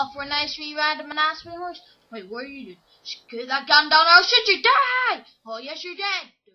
off for a nice wee ride on my nice wee horse. Wait, what are you doing? Just get that gun down, or should you die? Oh, yes, you did.